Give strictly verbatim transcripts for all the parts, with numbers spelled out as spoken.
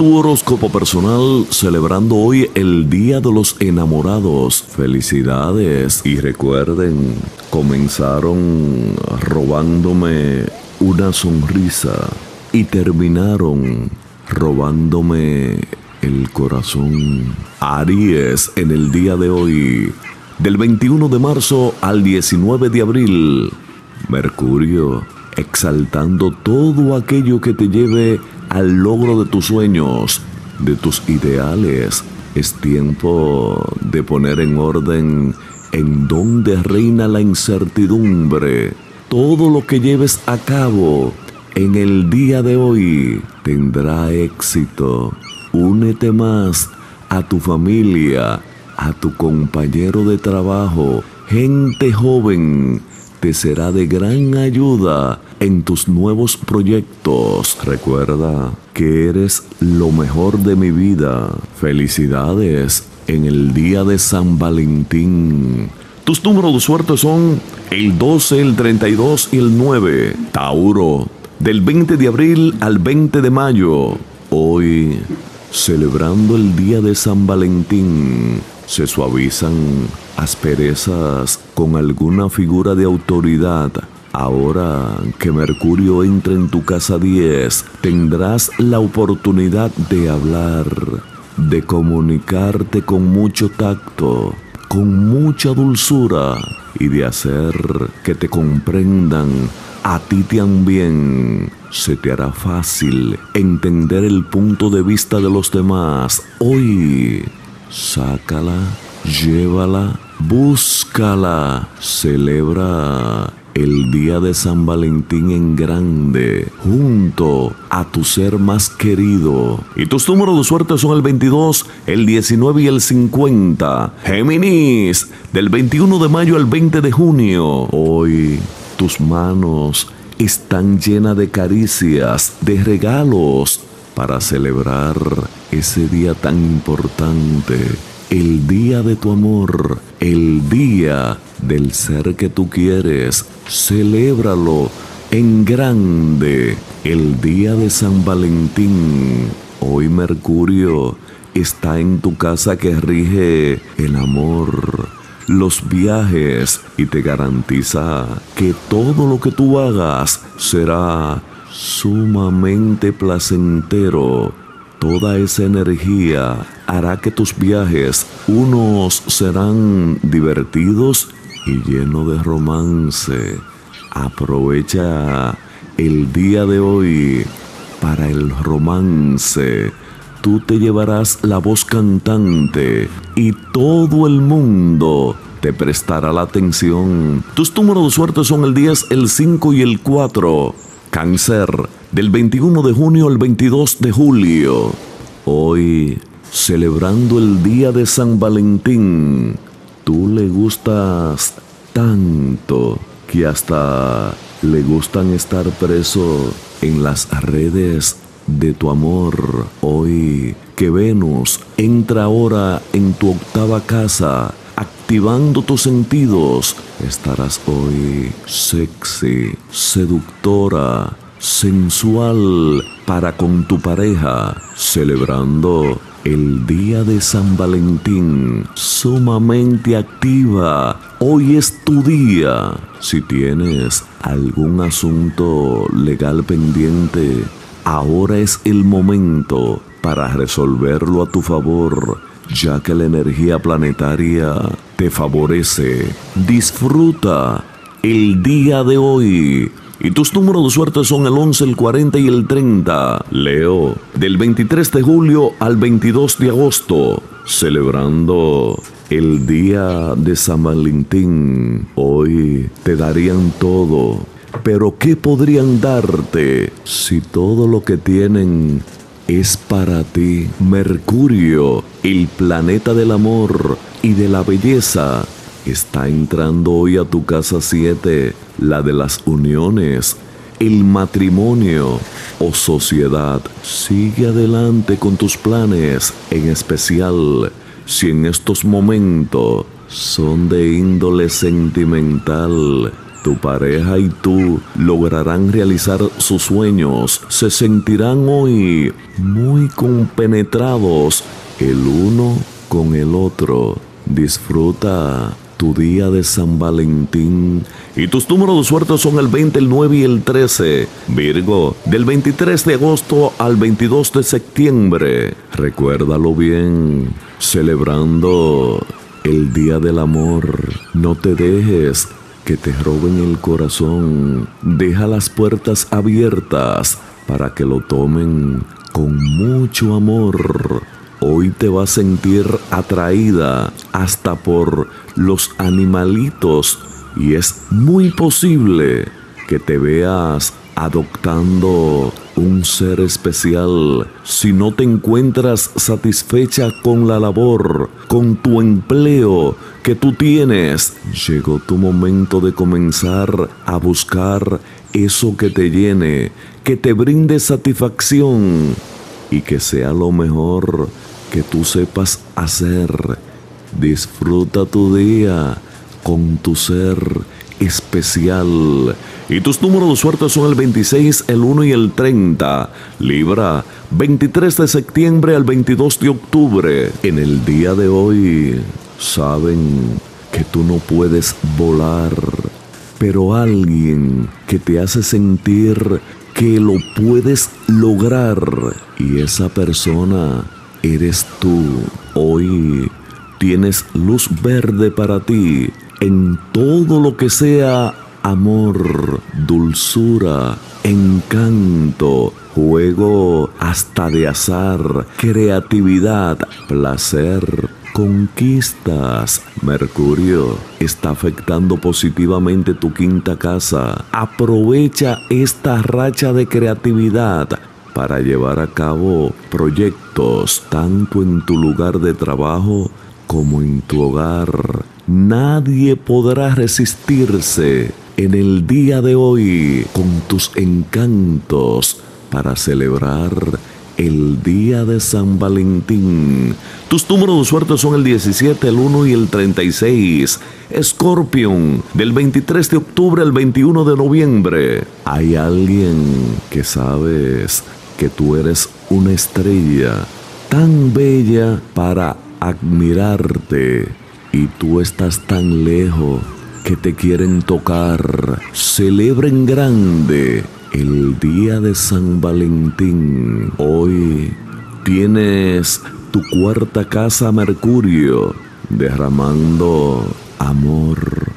tu horóscopo personal, celebrando hoy el Día de los Enamorados. Felicidades. Y recuerden, comenzaron robándome una sonrisa y terminaron robándome el corazón. Aries, en el día de hoy, del veintiuno de marzo al diecinueve de abril, Mercurio, exaltando todo aquello que te lleve al logro de tus sueños, de tus ideales. Es tiempo de poner en orden en donde reina la incertidumbre. Todo lo que lleves a cabo en el día de hoy tendrá éxito. Únete más a tu familia, a tu compañero de trabajo. Gente joven te será de gran ayuda en tus nuevos proyectos. Recuerda que eres lo mejor de mi vida. Felicidades en el día de San Valentín. Tus números de suerte son el doce, el treinta y dos y el nueve. Tauro, del veinte de abril al veinte de mayo. Hoy, celebrando el día de San Valentín, se suavizan asperezas con alguna figura de autoridad. Ahora que Mercurio entra en tu casa diez, tendrás la oportunidad de hablar, de comunicarte con mucho tacto, con mucha dulzura y de hacer que te comprendan. A ti también se te hará fácil entender el punto de vista de los demás. Hoy, sácala, llévala, búscala. Celebra el día de San Valentín en grande, junto a tu ser más querido. Y tus números de suerte son el veintidós, el diecinueve y el cincuenta. Géminis, del veintiuno de mayo al veinte de junio. Hoy, tus manos están llenas de caricias, de regalos, para celebrar ese día tan importante. El día de tu amor, el día del ser que tú quieres. Celébralo en grande, el día de San Valentín. Hoy Mercurio está en tu casa que rige el amor, los viajes, y te garantiza que todo lo que tú hagas será sumamente placentero. Toda esa energía hará que tus viajes, unos serán divertidos y llenos de romance. Aprovecha el día de hoy para el romance. Tú te llevarás la voz cantante y todo el mundo te prestará la atención. Tus números de suerte son el diez, el cinco y el cuatro. Cáncer, del veintiuno de junio al veintidós de julio. Hoy, celebrando el día de San Valentín, tú le gustas tanto que hasta le gustan estar preso en las redes de tu amor. Hoy que Venus entra ahora en tu octava casa, activando tus sentidos, estarás hoy sexy, seductora, sensual para con tu pareja, celebrando el día de San Valentín, sumamente activa. Hoy es tu día. Si tienes algún asunto legal pendiente, ahora es el momento para resolverlo a tu favor, ya que la energía planetaria te favorece. Disfruta el día de hoy. Y tus números de suerte son el once, el cuarenta y el treinta. Leo, del veintitrés de julio al veintidós de agosto, celebrando el día de San Valentín. Hoy te darían todo, pero ¿qué podrían darte si todo lo que tienen es para ti? Mercurio, el planeta del amor y de la belleza, está entrando hoy a tu casa siete, la de las uniones, el matrimonio o sociedad. Sigue adelante con tus planes, en especial si en estos momentos son de índole sentimental. Tu pareja y tú lograrán realizar sus sueños. Se sentirán hoy muy compenetrados el uno con el otro. Disfruta tu día de San Valentín. Y tus números de suerte son el veinte, el nueve y el trece. Virgo, del veintitrés de agosto al veintidós de septiembre. Recuérdalo bien, celebrando el Día del Amor. No te dejes que te roben el corazón. Deja las puertas abiertas para que lo tomen con mucho amor. Hoy te vas a sentir atraída hasta por los animalitos y es muy posible que te veas adoptando un ser especial. Si no te encuentras satisfecha con la labor, con tu empleo que tú tienes, llegó tu momento de comenzar a buscar eso que te llene, que te brinde satisfacción y que sea lo mejor que tú sepas hacer. Disfruta tu día con tu ser especial. Y tus números de suerte son el veintiséis, el uno y el treinta. Libra, veintitrés de septiembre al veintidós de octubre. En el día de hoy, saben que tú no puedes volar, pero alguien que te hace sentir que lo puedes lograr, y esa persona eres tú. Hoy tienes luz verde para ti en todo lo que sea amor, dulzura, encanto, juego hasta de azar, creatividad, placer, conquistas. Mercurio está afectando positivamente tu quinta casa. Aprovecha esta racha de creatividad para llevar a cabo proyectos tanto en tu lugar de trabajo como en tu hogar. Nadie podrá resistirse en el día de hoy con tus encantos para celebrar el día de San Valentín. Tus números de suerte son el diecisiete, el uno y el treinta y seis. Escorpión, del veintitrés de octubre al veintiuno de noviembre. Hay alguien que sabes que tú eres una estrella tan bella para admirarte y tú estás tan lejos que te quieren tocar. Celebren grande el día de San Valentín. Hoy tienes tu cuarta casa Mercurio derramando amor,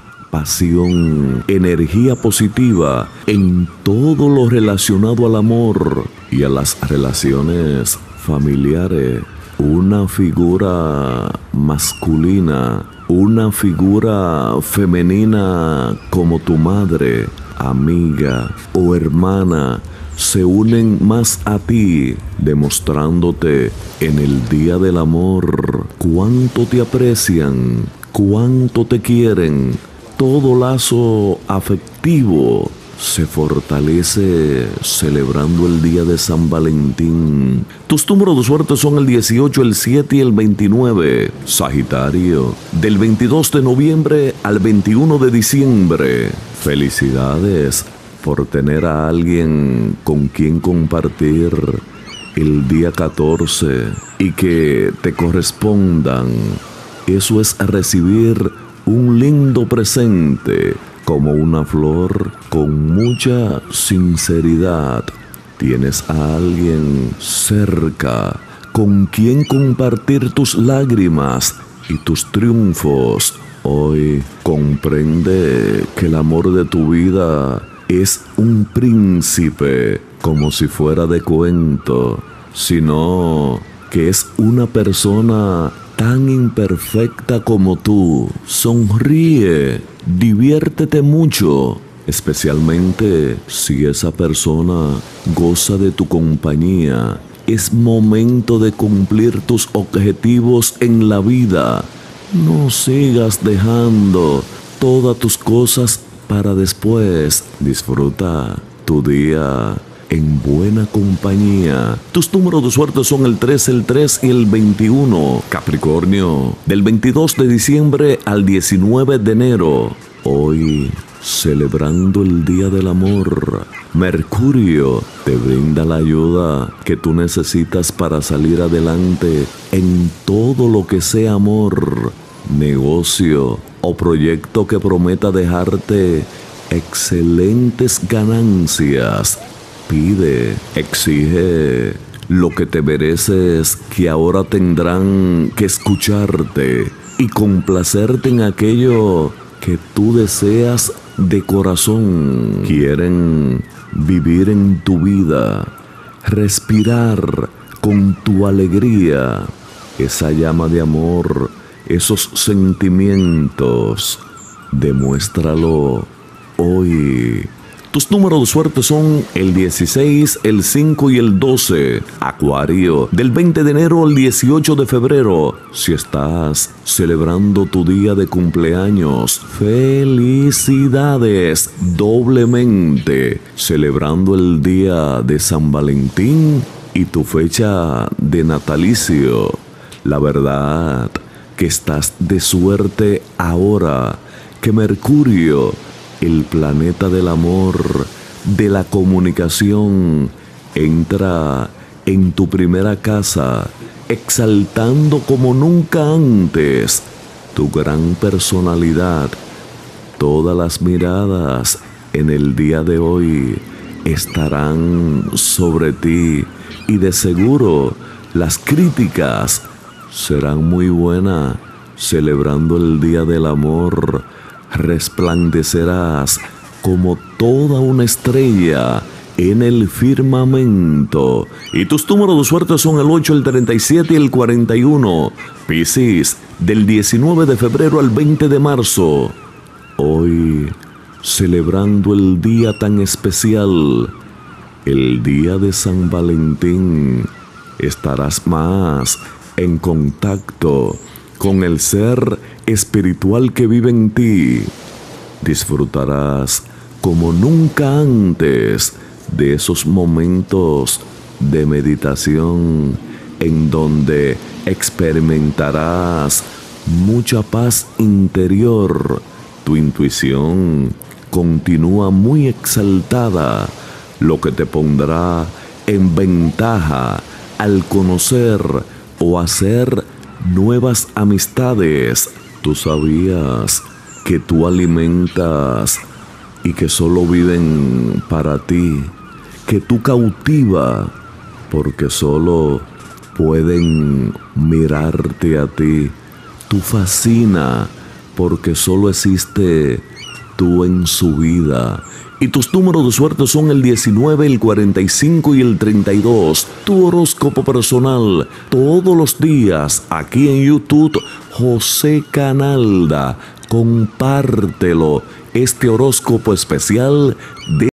pasión, energía positiva en todo lo relacionado al amor y a las relaciones familiares. Una figura masculina, una figura femenina como tu madre, amiga o hermana se unen más a ti, demostrándote en el día del amor cuánto te aprecian, cuánto te quieren. Todo lazo afectivo se fortalece celebrando el día de San Valentín. Tus números de suerte son el dieciocho, el siete y el veintinueve. Sagitario, del veintidós de noviembre al veintiuno de diciembre. Felicidades por tener a alguien con quien compartir el día catorce y que te correspondan. Eso es recibir un lindo presente, como una flor con mucha sinceridad. Tienes a alguien cerca con quien compartir tus lágrimas y tus triunfos. Hoy comprende que el amor de tu vida es un príncipe, como si fuera de cuento, sino que es una persona tan imperfecta como tú. Sonríe, diviértete mucho, especialmente si esa persona goza de tu compañía. Es momento de cumplir tus objetivos en la vida. No sigas dejando todas tus cosas para después. Disfruta tu día en buena compañía. Tus números de suerte son el tres, el tres y el veintiuno. Capricornio, del veintidós de diciembre al diecinueve de enero. Hoy celebrando el Día del Amor. Mercurio te brinda la ayuda que tú necesitas para salir adelante en todo lo que sea amor, negocio o proyecto que prometa dejarte excelentes ganancias. Pide, exige lo que te mereces, que ahora tendrán que escucharte y complacerte en aquello que tú deseas de corazón. Quieren vivir en tu vida, respirar con tu alegría, esa llama de amor, esos sentimientos. Demuéstralo hoy. Tus números de suerte son el dieciséis, el cinco y el doce. Acuario, del veinte de enero al dieciocho de febrero. Si estás celebrando tu día de cumpleaños, felicidades doblemente. Celebrando el día de San Valentín y tu fecha de natalicio. La verdad que estás de suerte ahora que Mercurio, el planeta del amor, de la comunicación, entra en tu primera casa, exaltando como nunca antes tu gran personalidad. Todas las miradas en el día de hoy estarán sobre ti y de seguro las críticas serán muy buenas. Celebrando el Día del Amor, resplandecerás como toda una estrella en el firmamento. Y tus números de suerte son el ocho, el treinta y siete y el cuarenta y uno. Piscis, del diecinueve de febrero al veinte de marzo. Hoy, celebrando el día tan especial, el día de San Valentín, estarás más en contacto con el ser espiritual que vive en ti. Disfrutarás como nunca antes de esos momentos de meditación en donde experimentarás mucha paz interior. Tu intuición continúa muy exaltada, lo que te pondrá en ventaja al conocer o hacer nuevas amistades. Tú sabías que tú alimentas y que solo viven para ti, que tú cautiva porque solo pueden mirarte a ti. Tú fascina porque solo existe tú en su vida. Y tus números de suerte son el diecinueve, el cuarenta y cinco y el treinta y dos. Tu horóscopo personal, todos los días, aquí en YouTube, José Canalda. Compártelo, este horóscopo especial de